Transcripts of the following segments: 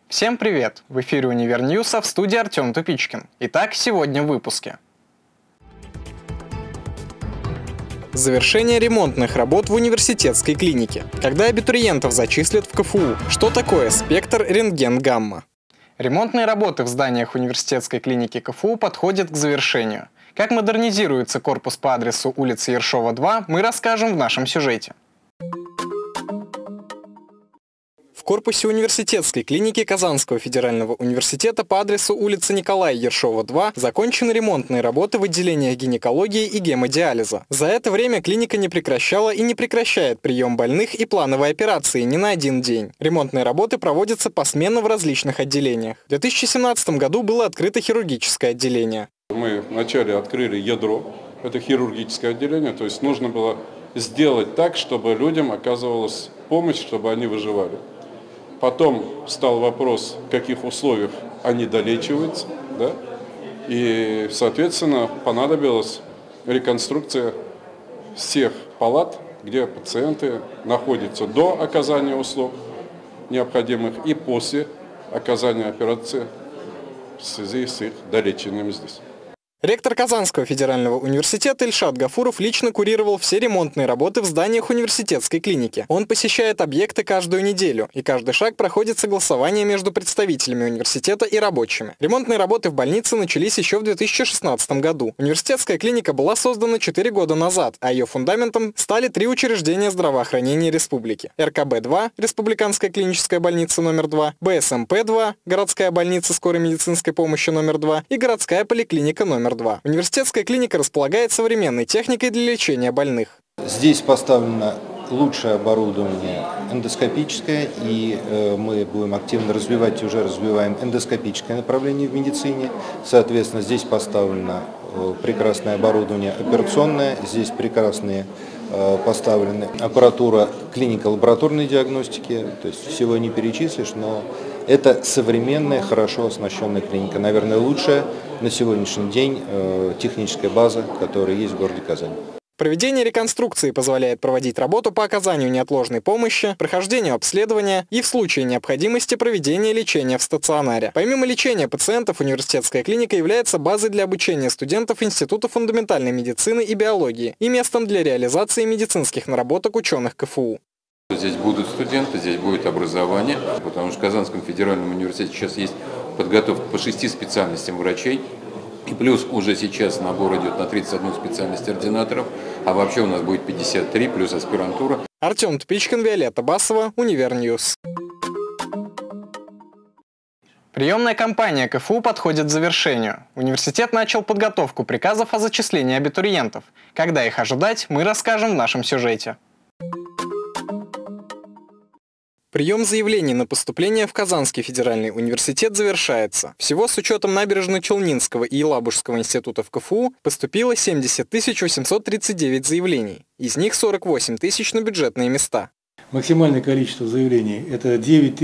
Всем привет! В эфире Универньюз, а в студии Артем Тупичкин. Итак, сегодня в выпуске. Завершение ремонтных работ в университетской клинике. Когда абитуриентов зачислят в КФУ? Что такое спектр рентген-гамма? Ремонтные работы в зданиях университетской клиники КФУ подходят к завершению. Как модернизируется корпус по адресу улица Ершова, 2, мы расскажем в нашем сюжете. В корпусе университетской клиники Казанского федерального университета по адресу улица Николая Ершова, 2 закончены ремонтные работы в отделениях гинекологии и гемодиализа. За это время клиника не прекращала и не прекращает прием больных и плановые операции ни на один день. Ремонтные работы проводятся посменно в различных отделениях. В 2017 году было открыто хирургическое отделение. Мы вначале открыли ядро, это хирургическое отделение, то есть нужно было сделать так, чтобы людям оказывалась помощь, чтобы они выживали. Потом стал вопрос, в каких условиях они долечиваются, да? И, соответственно, понадобилась реконструкция всех палат, где пациенты находятся до оказания услуг необходимых и после оказания операции в связи с их долечением здесь. Ректор Казанского федерального университета Ильшат Гафуров лично курировал все ремонтные работы в зданиях университетской клиники. Он посещает объекты каждую неделю, и каждый шаг проходит согласование между представителями университета и рабочими. Ремонтные работы в больнице начались еще в 2016 году. Университетская клиника была создана 4 года назад, а ее фундаментом стали 3 учреждения здравоохранения республики. РКБ-2, Республиканская клиническая больница номер 2, БСМП-2, городская больница скорой медицинской помощи номер 2 и городская поликлиника номер 2. Университетская клиника располагает современной техникой для лечения больных. Здесь поставлено лучшее оборудование эндоскопическое, и мы будем активно развивать, и уже развиваем эндоскопическое направление в медицине. Соответственно, здесь поставлено прекрасное оборудование операционное, здесь прекрасные поставлены аппаратура клинико-лабораторной диагностики, то есть всего не перечислишь, но это современная, хорошо оснащенная клиника, наверное, лучшая на сегодняшний день техническая база, которая есть в городе Казань. Проведение реконструкции позволяет проводить работу по оказанию неотложной помощи, прохождению обследования и в случае необходимости проведения лечения в стационаре. Помимо лечения пациентов, университетская клиника является базой для обучения студентов Института фундаментальной медицины и биологии и местом для реализации медицинских наработок ученых КФУ. Здесь будут студенты, здесь будет образование, потому что в Казанском федеральном университете сейчас есть подготовка по 6 специальностям врачей. И плюс уже сейчас набор идет на 31 специальность ординаторов, а вообще у нас будет 53 плюс аспирантура. Артем Тупичкин, Виолетта Басова, Универньюз. Приемная кампания КФУ подходит к завершению. Университет начал подготовку приказов о зачислении абитуриентов. Когда их ожидать, мы расскажем в нашем сюжете. Прием заявлений на поступление в Казанский федеральный университет завершается. Всего с учетом Набережно-Челнинского и Елабужского институтов КФУ поступило 70 839 заявлений. Из них 48 тысяч на бюджетные места. Максимальное количество заявлений – это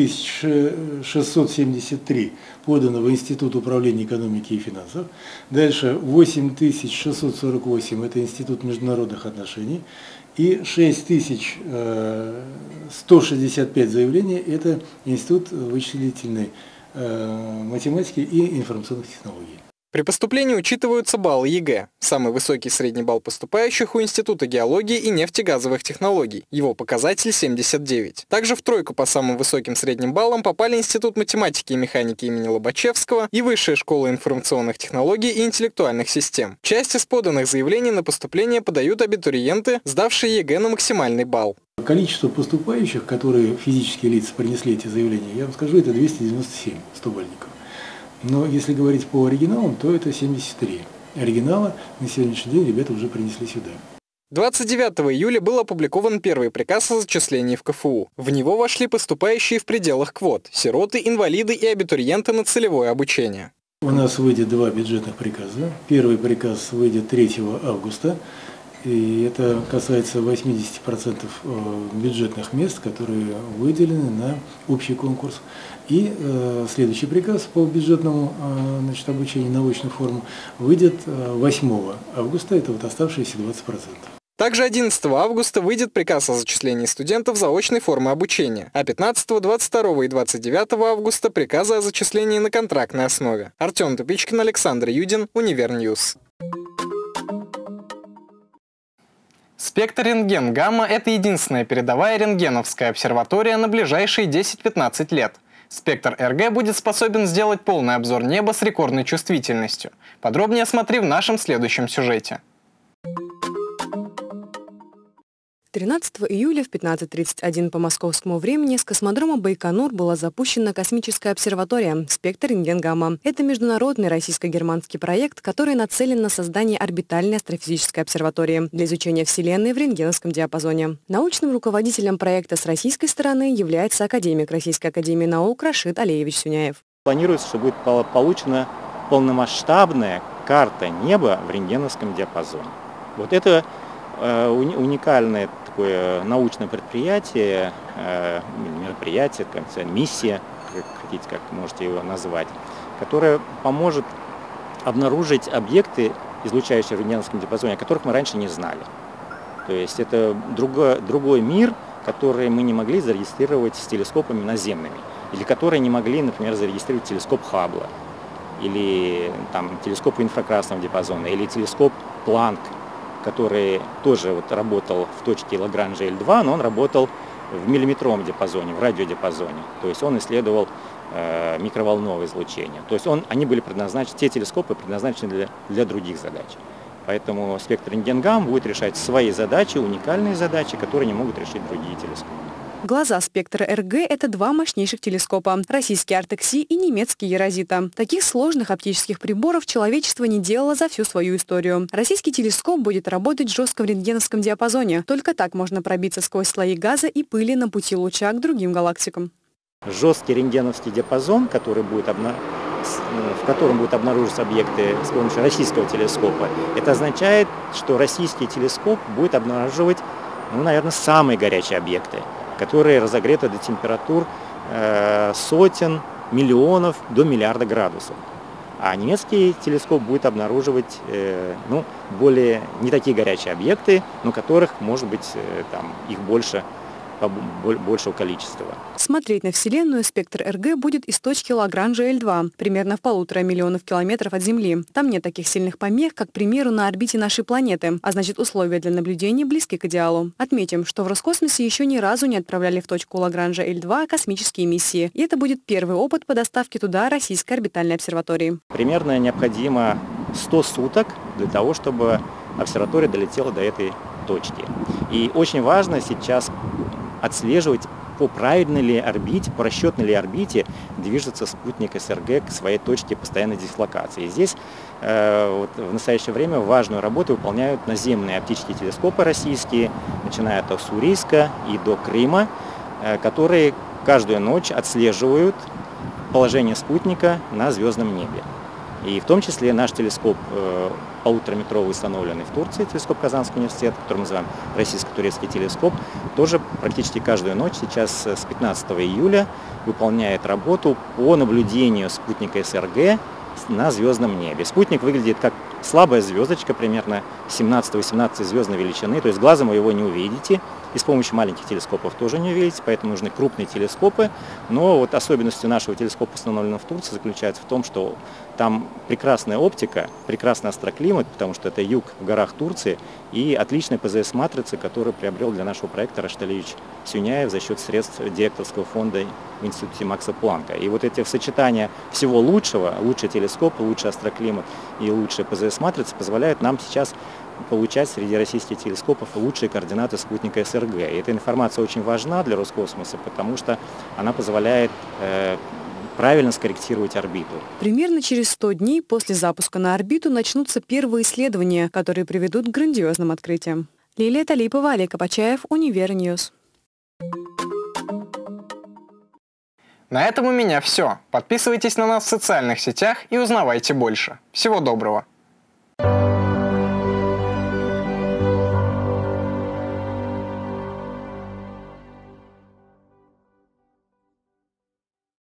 9673 подано в Институт управления экономики и финансов. Дальше 8648 – это Институт международных отношений. И 6165 заявлений – это Институт вычислительной математики и информационных технологий. При поступлении учитываются баллы ЕГЭ. Самый высокий средний балл поступающих у Института геологии и нефтегазовых технологий. Его показатель 79. Также в тройку по самым высоким средним баллам попали Институт математики и механики имени Лобачевского и Высшая школа информационных технологий и интеллектуальных систем. Часть из поданных заявлений на поступление подают абитуриенты, сдавшие ЕГЭ на максимальный балл. Количество поступающих, которые физические лица принесли эти заявления, я вам скажу, это 297 100-бальников. Но если говорить по оригиналам, то это 73. Оригинала на сегодняшний день ребята уже принесли сюда. 29 июля был опубликован первый приказ о зачислении в КФУ. В него вошли поступающие в пределах квот – сироты, инвалиды и абитуриенты на целевое обучение. У нас выйдет 2 бюджетных приказа. Первый приказ выйдет 3 августа. И это касается 80% бюджетных мест, которые выделены на общий конкурс. И следующий приказ по бюджетному обучению на очную форму выйдет 8 августа, это вот оставшиеся 20%. Также 11 августа выйдет приказ о зачислении студентов заочной формы обучения, а 15, 22 и 29 августа приказы о зачислении на контрактной основе. Артем Тупичкин, Александр Юдин, Универньюз. Спектр рентген-гамма – это единственная передовая рентгеновская обсерватория на ближайшие 10-15 лет. Спектр РГ будет способен сделать полный обзор неба с рекордной чувствительностью. Подробнее смотри в нашем следующем сюжете. 13 июля в 15:31 по московскому времени с космодрома Байконур была запущена космическая обсерватория «Спектр рентген-гамма». Это международный российско-германский проект, который нацелен на создание орбитальной астрофизической обсерватории для изучения Вселенной в рентгеновском диапазоне. Научным руководителем проекта с российской стороны является академик Российской академии наук Рашид Алиевич Сюняев. Планируется, что будет получена полномасштабная карта неба в рентгеновском диапазоне. Вот это уникальное такое научное предприятие, мероприятие, миссия, как хотите, как можете его назвать, которая поможет обнаружить объекты, излучающие в рентгеновском диапазоне, о которых мы раньше не знали. То есть это другой мир, который мы не могли зарегистрировать с телескопами наземными, или которые не могли, например, зарегистрировать телескоп Хаббла, или там, телескоп инфракрасного диапазона, или телескоп Планк, который тоже вот работал в точке Лагранжа L2, но он работал в миллиметровом диапазоне, в радиодиапазоне. То есть он исследовал микроволновое излучение. То есть они были предназначены, те телескопы предназначены для других задач. Поэтому спектр рентген-гамма будет решать свои задачи, уникальные задачи, которые не могут решить другие телескопы. Глаза спектра РГ – это два мощнейших телескопа – российский Артекси и немецкий Ерозита. Таких сложных оптических приборов человечество не делало за всю свою историю. Российский телескоп будет работать жестко в рентгеновском диапазоне. Только так можно пробиться сквозь слои газа и пыли на пути луча к другим галактикам. Жесткий рентгеновский диапазон, в котором будут обнаруживаться объекты с помощью российского телескопа, это означает, что российский телескоп будет обнаруживать, наверное, самые горячие объекты, которые разогреты до температур сотен, миллионов до миллиарда градусов. А немецкий телескоп будет обнаруживать более не такие горячие объекты, но которых может быть их большего количества. Смотреть на Вселенную спектр РГ будет из точки Лагранжа L2, примерно в 1,5 миллиона километров от Земли. Там нет таких сильных помех, как, к примеру, на орбите нашей планеты, а значит, условия для наблюдения близки к идеалу. Отметим, что в Роскосмосе еще ни разу не отправляли в точку Лагранжа L2 космические миссии, и это будет первый опыт по доставке туда российской орбитальной обсерватории. Примерно необходимо 100 суток для того, чтобы обсерватория долетела до этой точки. И очень важно сейчас отслеживать, по правильной ли орбите, по расчетной ли орбите движется спутник СРГ к своей точке постоянной дислокации. И здесь в настоящее время важную работу выполняют наземные оптические телескопы российские, начиная от Уссурийска и до Крыма, которые каждую ночь отслеживают положение спутника на звездном небе. И в том числе наш телескоп 1,5-метровый, установленный в Турции, телескоп Казанского университета, который мы называем российско-турецкий телескоп, тоже практически каждую ночь сейчас с 15 июля выполняет работу по наблюдению спутника СРГ на звездном небе. Спутник выглядит как слабая звездочка, примерно 17-18 звездной величины, то есть глазом вы его не увидите, и с помощью маленьких телескопов тоже не увидите, поэтому нужны крупные телескопы. Но вот особенностью нашего телескопа, установленного в Турции, заключается в том, что там прекрасная оптика, прекрасный астроклимат, потому что это юг в горах Турции, и отличная ПЗС-матрица, которую приобрел для нашего проекта Рашид Алиевич Сюняев за счет средств директорского фонда в институте Макса Планка. И вот эти сочетания всего лучшего, лучший телескоп, лучший астроклимат и лучшая ПЗС-матрица позволяют нам сейчас получать среди российских телескопов лучшие координаты спутника СРГ. И эта информация очень важна для Роскосмоса, потому что она позволяет правильно скорректировать орбиту. Примерно через 100 дней после запуска на орбиту начнутся первые исследования, которые приведут к грандиозным открытиям. Лилия Талипова, Олег Копачаев, Универньюз. На этом у меня все. Подписывайтесь на нас в социальных сетях и узнавайте больше. Всего доброго!